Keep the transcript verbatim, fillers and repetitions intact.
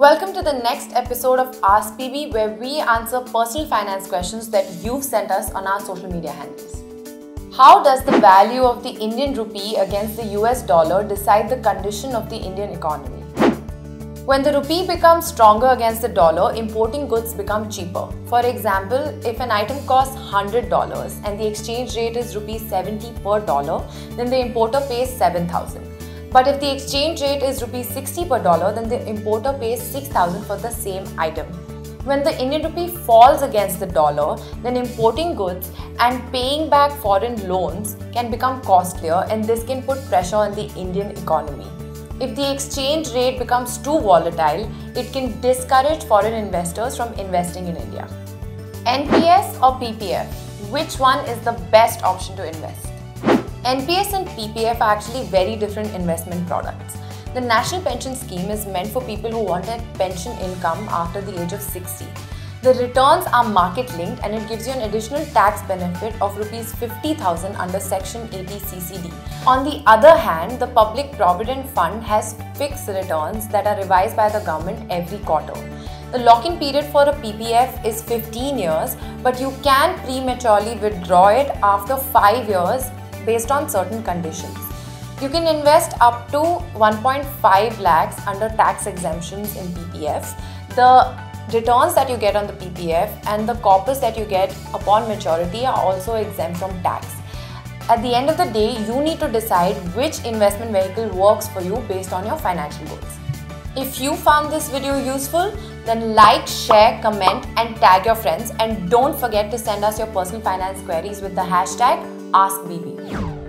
Welcome to the next episode of Ask P B, where we answer personal finance questions that you've sent us on our social media handles. How does the value of the Indian Rupee against the U S dollar decide the condition of the Indian economy? When the rupee becomes stronger against the dollar, importing goods become cheaper. For example, if an item costs one hundred dollars and the exchange rate is rupees seventy per dollar, then the importer pays seven thousand. But if the exchange rate is rupees sixty per dollar, then the importer pays six thousand for the same item. When the Indian rupee falls against the dollar, then importing goods and paying back foreign loans can become costlier, and this can put pressure on the Indian economy. If the exchange rate becomes too volatile, it can discourage foreign investors from investing in India. N P S or P P F? Which one is the best option to invest? N P S and P P F are actually very different investment products. The National Pension Scheme is meant for people who want a pension income after the age of sixty. The returns are market linked and it gives you an additional tax benefit of rupees fifty thousand under Section eighty C C D. On the other hand, the Public Provident Fund has fixed returns that are revised by the government every quarter. The lock-in period for a P P F is fifteen years, but you can prematurely withdraw it after five years based on certain conditions. You can invest up to one point five lakhs under tax exemptions in P P F. The returns that you get on the P P F and the corpus that you get upon maturity are also exempt from tax. At the end of the day, you need to decide which investment vehicle works for you based on your financial goals. If you found this video useful, then like, share, comment and tag your friends, and don't forget to send us your personal finance queries with the hashtag Ask B B.